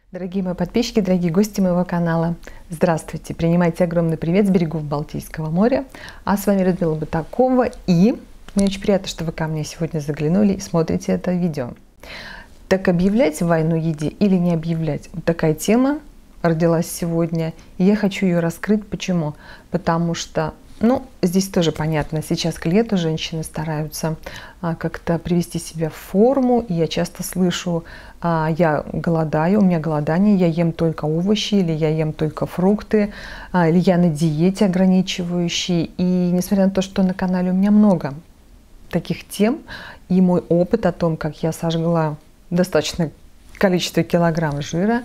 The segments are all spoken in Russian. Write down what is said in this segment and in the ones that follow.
Дорогие мои подписчики, дорогие гости моего канала, здравствуйте! Принимайте огромный привет с берегов Балтийского моря. А с вами Людмила Бутакова, и мне очень приятно, что вы ко мне сегодня заглянули и смотрите это видео. Так объявлять войну еде или не объявлять? Вот такая тема родилась сегодня, и я хочу ее раскрыть. Почему? Потому что, здесь тоже понятно, сейчас к лету женщины стараются как-то привести себя в форму, и я часто слышу: я голодаю, у меня голодание, я ем только овощи, или я ем только фрукты, или я на диете ограничивающей. И несмотря на то, что на канале у меня много таких тем, и мой опыт о том, как я сожгла достаточное количество килограмм жира,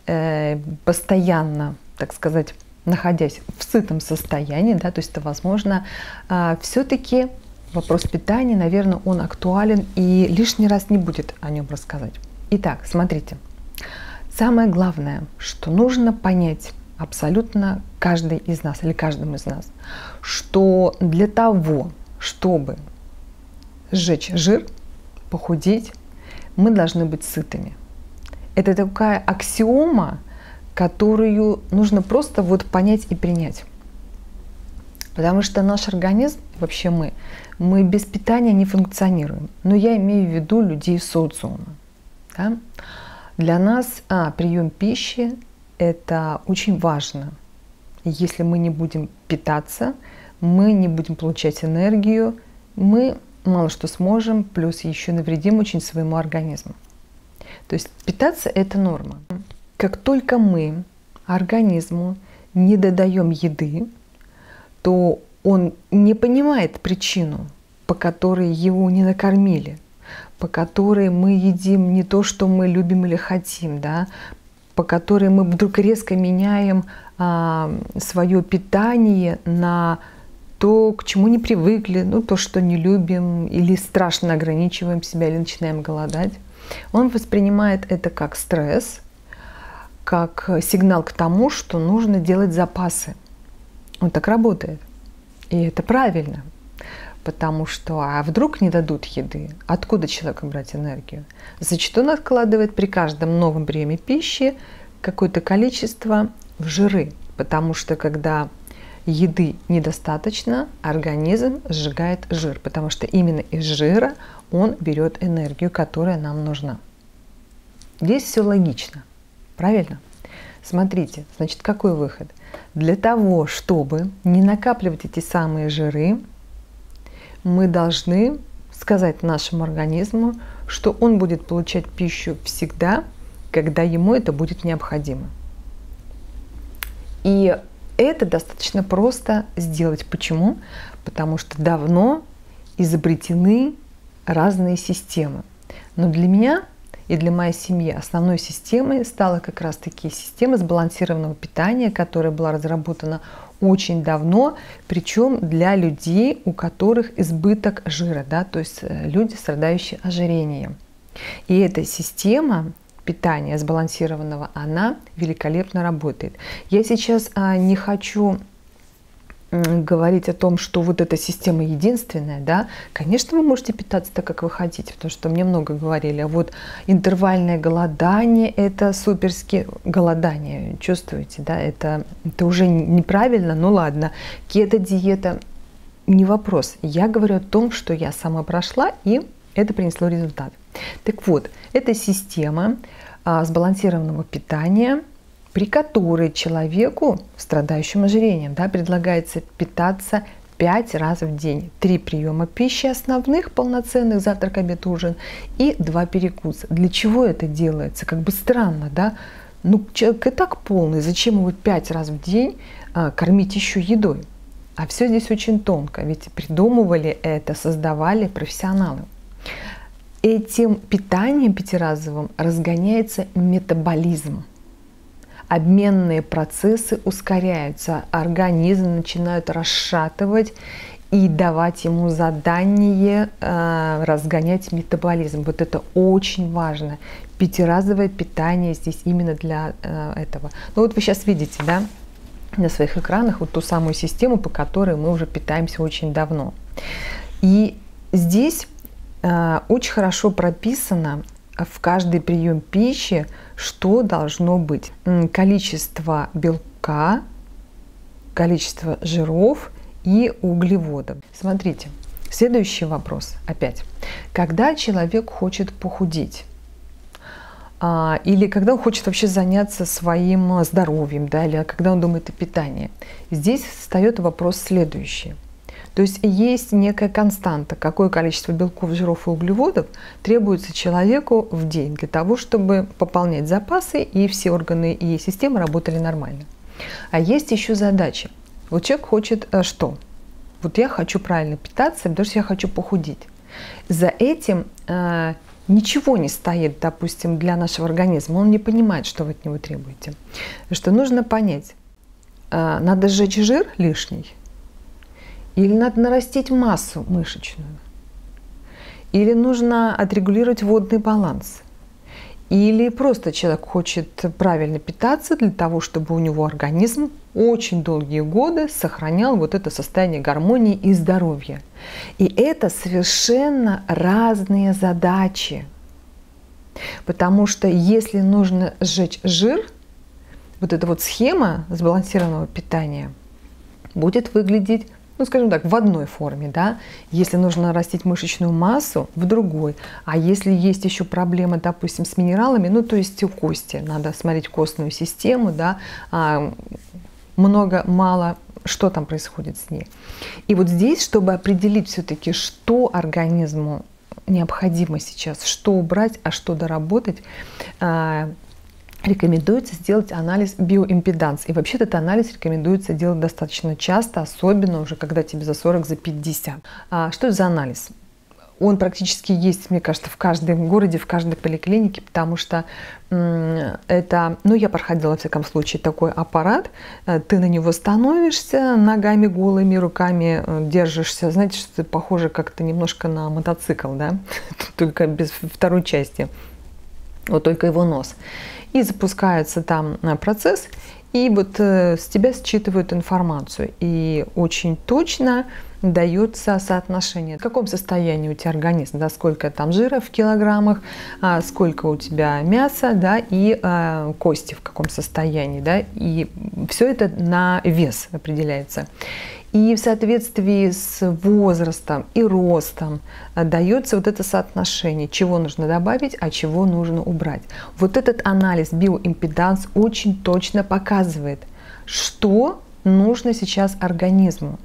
постоянно, так сказать, находясь в сытом состоянии, да, то есть это возможно, все-таки вопрос питания, наверное, он актуален, и лишний раз не будет о нем рассказать. Итак, смотрите, самое главное, что нужно понять абсолютно каждый из нас или каждому из нас, что для того, чтобы сжечь жир, похудеть, мы должны быть сытыми. Это такая аксиома, которую нужно просто понять и принять. Потому что наш организм, вообще мы без питания не функционируем. Но я имею в виду людей социума. Да? Для нас прием пищи – это очень важно. Если мы не будем питаться, мы не будем получать энергию, мы мало что сможем, плюс еще навредим очень своему организму. То есть питаться – это норма. Как только мы организму не додаем еды, то он не понимает причину, по которой его не накормили, по которой мы едим не то, что мы любим или хотим, да, по которой мы вдруг резко меняем свое питание на то, к чему не привыкли, то, что не любим, или страшно ограничиваем себя, или начинаем голодать. Он воспринимает это как стресс, как сигнал к тому, что нужно делать запасы. Он так работает. И это правильно. Потому что, вдруг не дадут еды? Откуда человеку брать энергию? Зачастую он откладывает при каждом новом приеме пищи какое-то количество в жиры. Потому что, когда еды недостаточно, организм сжигает жир. Потому что именно из жира он берет энергию, которая нам нужна. Здесь все логично. Правильно? Смотрите, значит, какой выход? Для того, чтобы не накапливать эти самые жиры, мы должны сказать нашему организму, что он будет получать пищу всегда, когда ему это будет необходимо. И это достаточно просто сделать. Почему? Потому что давно изобретены разные системы. Но для меня и для моей семьи основной системой стала как раз-таки система сбалансированного питания, которая была разработана очень давно, причем для людей, у которых избыток жира, да, то есть люди, страдающие ожирением. И эта система питания сбалансированного, она великолепно работает. Я сейчас не хочу говорить о том, что эта система единственная, да, конечно, вы можете питаться так, как вы хотите, потому что мне много говорили, интервальное голодание – это суперски голодание, чувствуете, да, это уже неправильно, ладно, кето-диета – не вопрос, я говорю о том, что я сама прошла, и это принесло результат. Так вот, это система сбалансированного питания, при которой человеку, страдающему ожирением, предлагается питаться 5 раз в день. 3 приема пищи основных, полноценных, завтрак, обед, ужин, и 2 перекуса. Для чего это делается? Как бы странно, да? Человек и так полный, зачем его 5 раз в день кормить еще едой? А все здесь очень тонко, ведь придумывали это, создавали профессионалы. Этим питанием пятиразовым разгоняется метаболизм. Обменные процессы ускоряются, организм начинает расшатывать и давать ему задание разгонять метаболизм. Это очень важно. Пятиразовое питание здесь именно для этого. Вы сейчас видите, да, на своих экранах ту самую систему, по которой мы уже питаемся очень давно. И здесь очень хорошо прописано, в каждый прием пищи, что должно быть. Количество белка, количество жиров и углеводов. Смотрите, следующий вопрос опять. Когда человек хочет похудеть, или когда он хочет вообще заняться своим здоровьем, да, или когда он думает о питании, здесь встает вопрос следующий. То есть есть некая константа, какое количество белков, жиров и углеводов требуется человеку в день для того, чтобы пополнять запасы и все органы и системы работали нормально. А есть еще задача. Вот человек хочет что? Вот я хочу правильно питаться, потому что я хочу похудеть. За этим ничего не стоит, допустим, для нашего организма. Он не понимает, что вы от него требуете. Что нужно понять, надо сжечь жир лишний, или надо нарастить массу мышечную, или нужно отрегулировать водный баланс, или просто человек хочет правильно питаться для того, чтобы у него организм очень долгие годы сохранял вот это состояние гармонии и здоровья. И это совершенно разные задачи. Потому что если нужно сжечь жир, вот эта вот схема сбалансированного питания будет выглядеть, ну, скажем так, в одной форме, да. Если нужно растить мышечную массу, в другой. А если есть еще проблема, допустим, с минералами, ну, то есть у кости, надо смотреть костную систему, да, много, мало, что там происходит с ней. И вот здесь, чтобы определить все-таки, что организму необходимо сейчас, что убрать, а что доработать, рекомендуется сделать анализ биоимпеданс. И вообще этот анализ рекомендуется делать достаточно часто, особенно уже когда тебе за 40, за 50. Что это за анализ? Он практически есть, мне кажется, в каждом городе, в каждой поликлинике, потому что это, ну, я проходила, во всяком случае, такой аппарат, ты на него становишься, ногами голыми, руками держишься, знаете, что это похоже как-то немножко на мотоцикл, да, только без второй части, вот только его нос. И запускается там процесс, и вот с тебя считывают информацию, и очень точно дается соотношение, в каком состоянии у тебя организм, да, сколько там жира в килограммах, сколько у тебя мяса, да, и кости в каком состоянии, да, и все это на вес определяется. И в соответствии с возрастом и ростом дается вот это соотношение, чего нужно добавить, а чего нужно убрать. Вот этот анализ биоимпеданс очень точно показывает, что нужно сейчас организму.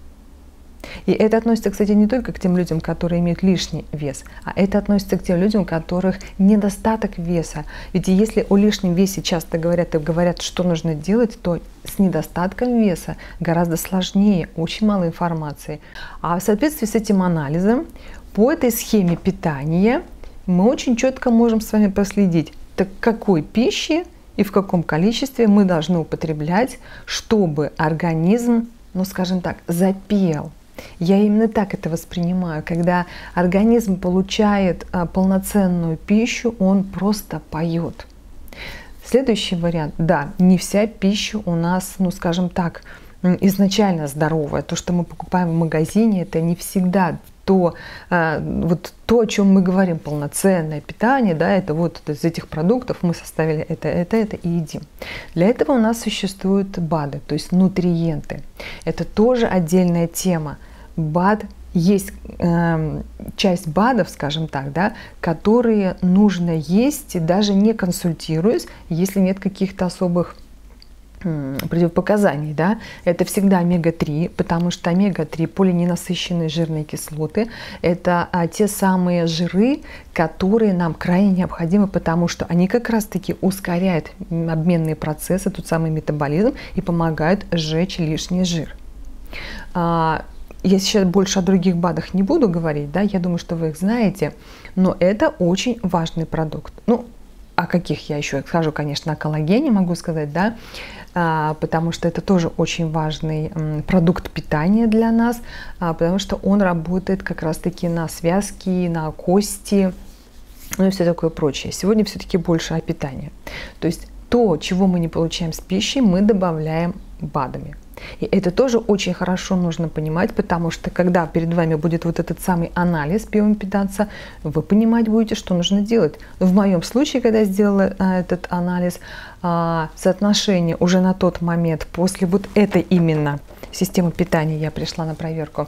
И это относится, кстати, не только к тем людям, которые имеют лишний вес, а это относится к тем людям, у которых недостаток веса. Ведь если о лишнем весе часто говорят и говорят, что нужно делать, то с недостатком веса гораздо сложнее, очень мало информации. А в соответствии с этим анализом, по этой схеме питания мы очень четко можем с вами проследить, так какой пищи и в каком количестве мы должны употреблять, чтобы организм, ну скажем так, запел. Я именно так это воспринимаю. Когда организм получает полноценную пищу, он просто поет. Следующий вариант. Да, не вся пища у нас, ну скажем так, изначально здоровая. То, что мы покупаем в магазине, это не всегда то, вот то, о чем мы говорим, полноценное питание, да, это вот из этих продуктов мы составили это и едим. Для этого у нас существуют БАДы, то есть нутриенты. Это тоже отдельная тема. БАД есть часть БАДов, скажем так, да, которые нужно есть, даже не консультируясь, если нет каких-то особых противопоказаний, да, это всегда омега-3, потому что омега-3 полиненасыщенные жирные кислоты, это те самые жиры, которые нам крайне необходимы, потому что они как раз-таки ускоряют обменные процессы, тот самый метаболизм, и помогают сжечь лишний жир. Я сейчас больше о других БАДах не буду говорить, да, я думаю, что вы их знаете, но это очень важный продукт. Ну, о каких я еще скажу, конечно, о коллагене могу сказать, да, потому что это тоже очень важный продукт питания для нас, потому что он работает как раз-таки на связки, на кости, ну и все такое прочее. Сегодня все-таки больше о питании. То есть то, чего мы не получаем с пищей, мы добавляем БАДами. И это тоже очень хорошо нужно понимать, потому что когда перед вами будет вот этот самый анализ биоимпеданса, вы понимать будете, что нужно делать. В моем случае, когда я сделала этот анализ, соотношение уже на тот момент, после вот этой именно системы питания, я пришла на проверку,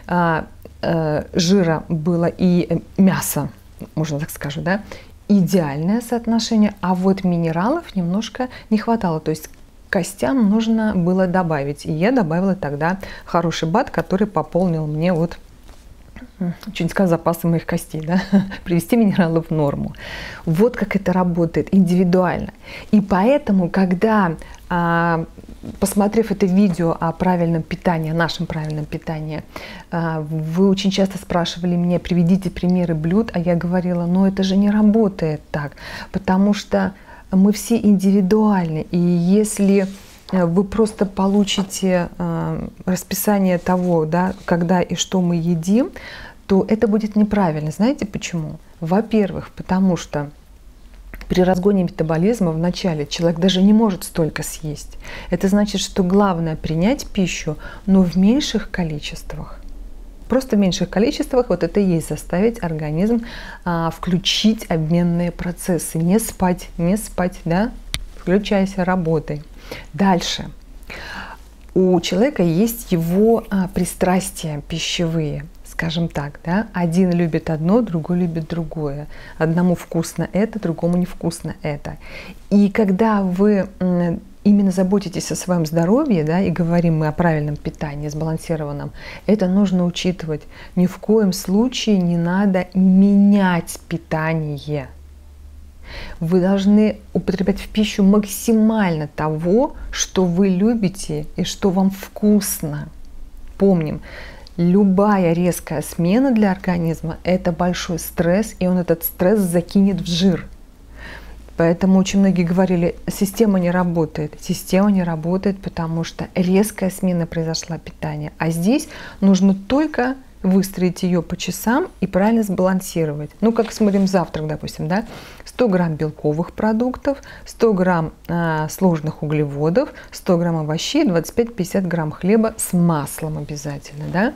жира было и мяса, можно так скажу, да, идеальное соотношение, а вот минералов немножко не хватало, то есть костям нужно было добавить. И я добавила тогда хороший БАД, который пополнил мне вот, чуть не сказала, запасы моих костей, да? Привести минералы в норму. Вот как это работает индивидуально. И поэтому, когда, посмотрев это видео о правильном питании, о нашем правильном питании, вы очень часто спрашивали меня, приведите примеры блюд, а я говорила, ну это же не работает так, потому что мы все индивидуальны, и если вы просто получите расписание того, да, когда и что мы едим, то это будет неправильно. Знаете почему? Во-первых, потому что при разгоне метаболизма вначале человек даже не может столько съесть. Это значит, что главное принять пищу, но в меньших количествах. Просто в меньших количествах вот это и есть заставить организм включить обменные процессы. Не спать, да? Включайся, работай. Дальше. У человека есть его пристрастия пищевые, скажем так, да? Один любит одно, другой любит другое. Одному вкусно это, другому невкусно это. И когда вы именно заботитесь о своем здоровье, да, и говорим мы о правильном питании, сбалансированном, это нужно учитывать. Ни в коем случае не надо менять питание. Вы должны употреблять в пищу максимально того, что вы любите и что вам вкусно. Помним, любая резкая смена для организма – это большой стресс, и он этот стресс закинет в жир. Поэтому очень многие говорили, система не работает. Система не работает, потому что резкая смена произошла питания. А здесь нужно только выстроить ее по часам и правильно сбалансировать. Ну, как смотрим завтрак, допустим, да? 100 грамм белковых продуктов, 100 грамм сложных углеводов, 100 грамм овощей, 25-50 грамм хлеба с маслом обязательно, да?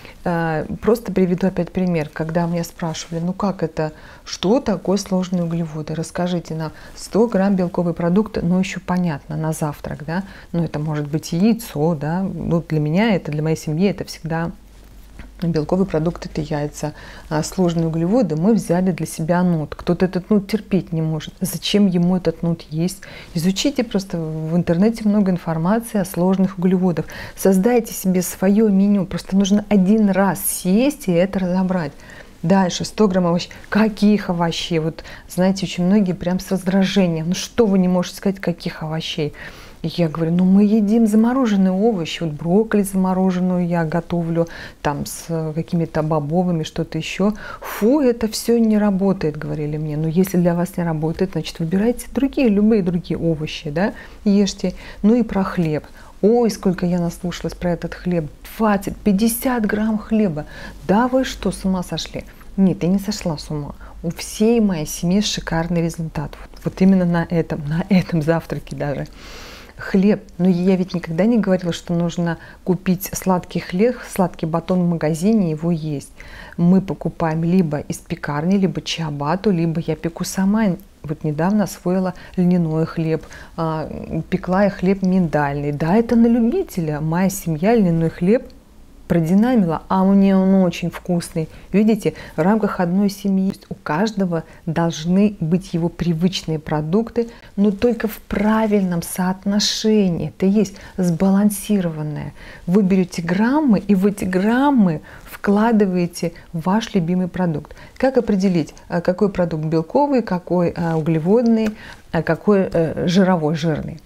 Просто приведу опять пример, когда меня спрашивали, ну как это, что такое сложные углеводы, расскажите нам. 100 грамм белковые продукты, ну еще понятно, на завтрак, да, ну это может быть яйцо, да, ну для меня это, для моей семьи это всегда белковый продукт, это яйца. А сложные углеводы мы взяли для себя нут. Кто-то этот нут терпеть не может. Зачем ему этот нут есть? Изучите просто в интернете много информации о сложных углеводах. Создайте себе свое меню. Просто нужно один раз сесть и это разобрать. Дальше 100 грамм овощей. Каких овощей? Вот знаете, очень многие прям с раздражением. Ну что вы не можете сказать, каких овощей? И я говорю, ну мы едим замороженные овощи, вот брокколи замороженную я готовлю, там с какими-то бобовыми, что-то еще. Фу, это все не работает, говорили мне. Но если для вас не работает, значит выбирайте другие, любые другие овощи, да, ешьте. Ну и про хлеб. Ой, сколько я наслушалась про этот хлеб. 20-50 грамм хлеба. Да вы что, с ума сошли? Нет, я не сошла с ума. У всей моей семьи шикарный результат. Вот именно на этом завтраке даже. Хлеб. Но я ведь никогда не говорила, что нужно купить сладкий хлеб, сладкий батон в магазине и его есть. Мы покупаем либо из пекарни, либо чиабатту, либо я пеку сама. Вот недавно освоила льняной хлеб, пекла я хлеб миндальный. Да, это на любителя. Моя семья льняной хлеб продинамила, а мне он очень вкусный. Видите, в рамках одной семьи у каждого должны быть его привычные продукты, но только в правильном соотношении. Это есть сбалансированное. Вы берете граммы и в эти граммы вкладываете ваш любимый продукт. Как определить, какой продукт белковый, какой углеводный, какой жировой, жирный?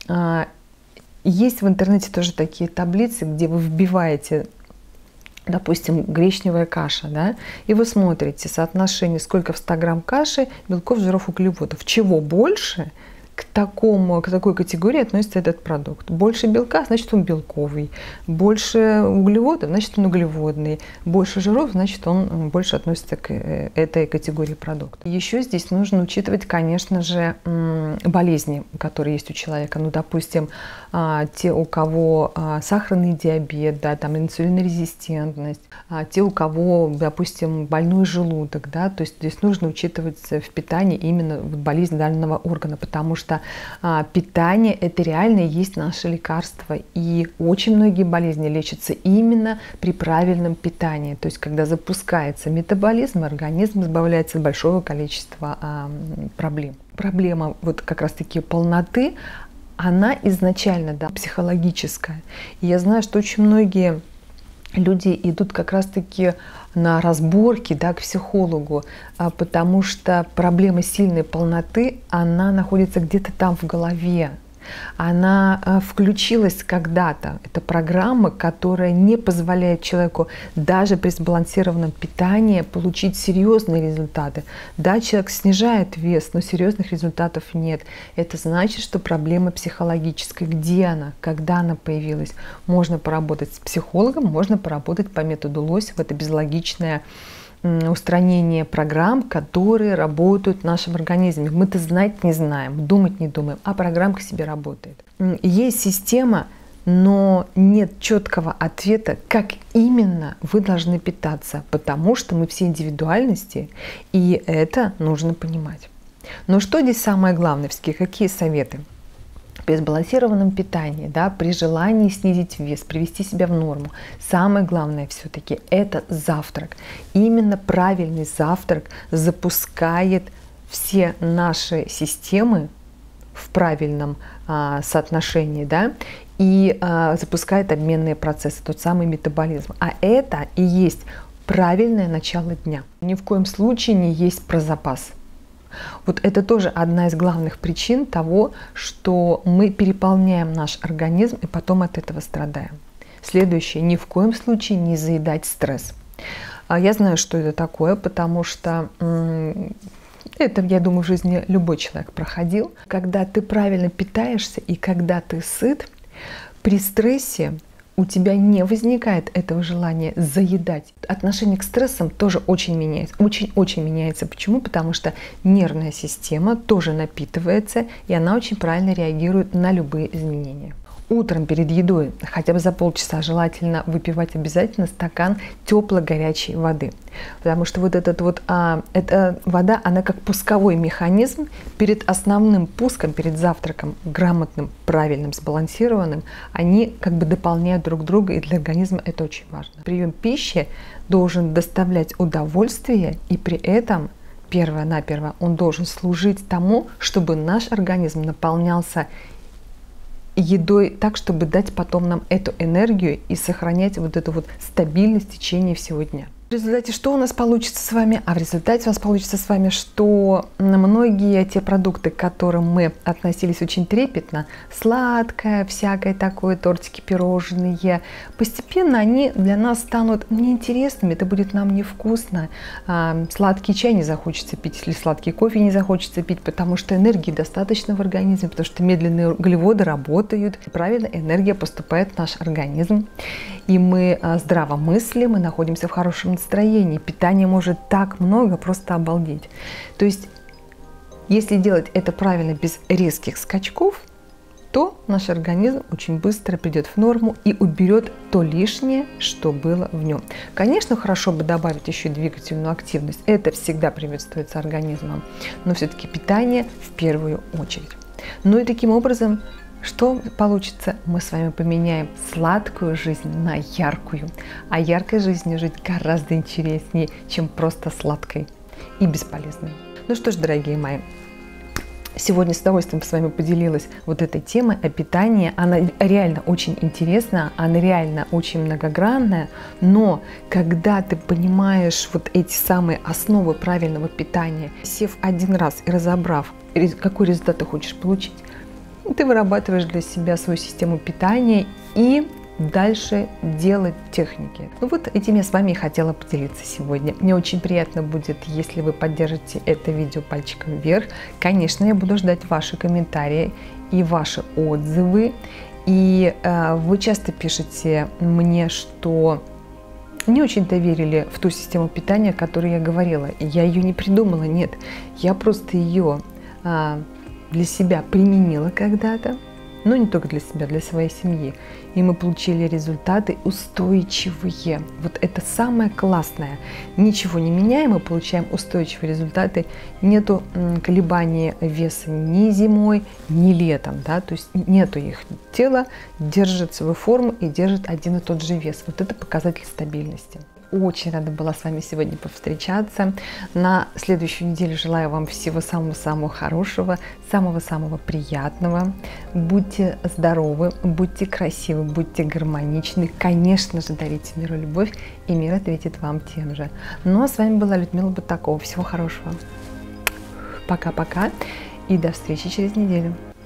Есть в интернете тоже такие таблицы, где вы вбиваете, допустим, гречневая каша, да, и вы смотрите соотношение, сколько в 100 грамм каши белков, жиров, углеводов. Чего больше, к такой категории относится этот продукт. Больше белка, значит он белковый. Больше углеводов, значит он углеводный. Больше жиров, значит он больше относится к этой категории продуктов. Еще здесь нужно учитывать, конечно же, болезни, которые есть у человека. Ну, допустим, те, у кого сахарный диабет, да, там инсулинорезистентность, те, у кого, допустим, больной желудок, да, то есть здесь нужно учитывать в питании именно болезнь данного органа, потому что питание – это реально и есть наше лекарство, и очень многие болезни лечатся именно при правильном питании, то есть когда запускается метаболизм, организм избавляется от большого количества проблем. Проблема вот как раз-таки полноты, она изначально, да, психологическая. И я знаю, что очень многие люди идут как раз-таки на разборки, да, к психологу, потому что проблема сильной полноты, она находится где-то там в голове. Она включилась когда-то. Это программа, которая не позволяет человеку даже при сбалансированном питании получить серьезные результаты. Да, человек снижает вес, но серьезных результатов нет. Это значит, что проблема психологическая. Где она? Когда она появилась? Можно поработать с психологом, можно поработать по методу Лосева. Это безлогичное устранение программ, которые работают в нашем организме. Мы-то знать не знаем, думать не думаем, а программка себе работает. Есть система, но нет четкого ответа, как именно вы должны питаться, потому что мы все индивидуальности, и это нужно понимать. Но что здесь самое главное? Какие советы? При сбалансированном питании, да, при желании снизить вес, привести себя в норму, самое главное все-таки это завтрак. Именно правильный завтрак запускает все наши системы в правильном соотношении, да, и запускает обменные процессы, тот самый метаболизм. А это и есть правильное начало дня. Ни в коем случае не есть про запас. Вот это тоже одна из главных причин того, что мы переполняем наш организм и потом от этого страдаем. Следующее. Ни в коем случае не заедать стресс. Я знаю, что это такое, потому что это, я думаю, в жизни любой человек проходил. Когда ты правильно питаешься и когда ты сыт, при стрессе у тебя не возникает этого желания заедать. Отношение к стрессам тоже очень меняется. Очень-очень меняется. Почему? Потому что нервная система тоже напитывается, и она очень правильно реагирует на любые изменения. Утром перед едой, хотя бы за полчаса, желательно выпивать обязательно стакан теплой горячей воды. Потому что вот эта вода, она как пусковой механизм перед основным пуском, перед завтраком, грамотным, правильным, сбалансированным, они как бы дополняют друг друга, и для организма это очень важно. Прием пищи должен доставлять удовольствие, и при этом перво-наперво он должен служить тому, чтобы наш организм наполнялся едой так, чтобы дать потом нам эту энергию и сохранять вот эту вот стабильность в течение всего дня. В результате что у нас получится с вами? А в результате у нас получится с вами, что многие те продукты, к которым мы относились очень трепетно, сладкое, всякое такое, тортики, пирожные, постепенно они для нас станут неинтересными, это будет нам невкусно. Сладкий чай не захочется пить, или сладкий кофе не захочется пить, потому что энергии достаточно в организме, потому что медленные углеводы работают, и правильно энергия поступает в наш организм. И мы здраво мыслим, мы находимся в хорошем настроении. Питание может так много, просто обалдеть. То есть, если делать это правильно, без резких скачков, то наш организм очень быстро придет в норму и уберет то лишнее, что было в нем. Конечно, хорошо бы добавить еще двигательную активность. Это всегда приветствуется организмом. Но все-таки питание в первую очередь. Ну и таким образом, что получится? Мы с вами поменяем сладкую жизнь на яркую. А яркой жизнью жить гораздо интереснее, чем просто сладкой и бесполезной. Ну что ж, дорогие мои, сегодня с удовольствием с вами поделилась вот этой темой о питании. Она реально очень интересна, она реально очень многогранная, но когда ты понимаешь вот эти самые основы правильного питания, сев один раз и разобрав, какой результат ты хочешь получить, ты вырабатываешь для себя свою систему питания и дальше делать техники. Ну вот этим я с вами и хотела поделиться сегодня. Мне очень приятно будет, если вы поддержите это видео пальчиком вверх. Конечно, я буду ждать ваши комментарии и ваши отзывы. И вы часто пишете мне, что не очень-то верили в ту систему питания, о которой я говорила. Я ее не придумала, нет. Я просто ее для себя применила когда-то. Но не только для себя, для своей семьи. И мы получили результаты устойчивые. Вот это самое классное. Ничего не меняем, мы получаем устойчивые результаты. Нету колебаний веса ни зимой, ни летом. Да? То есть нету их. Тело держит свою форму и держит один и тот же вес. Вот это показатель стабильности. Очень рада была с вами сегодня повстречаться. На следующую неделю желаю вам всего самого-самого хорошего, самого-самого приятного. Будьте здоровы, будьте красивы, будьте гармоничны. Конечно же, дарите миру любовь, и мир ответит вам тем же. Ну а с вами была Людмила Бутакова. Всего хорошего. Пока-пока и до встречи через неделю.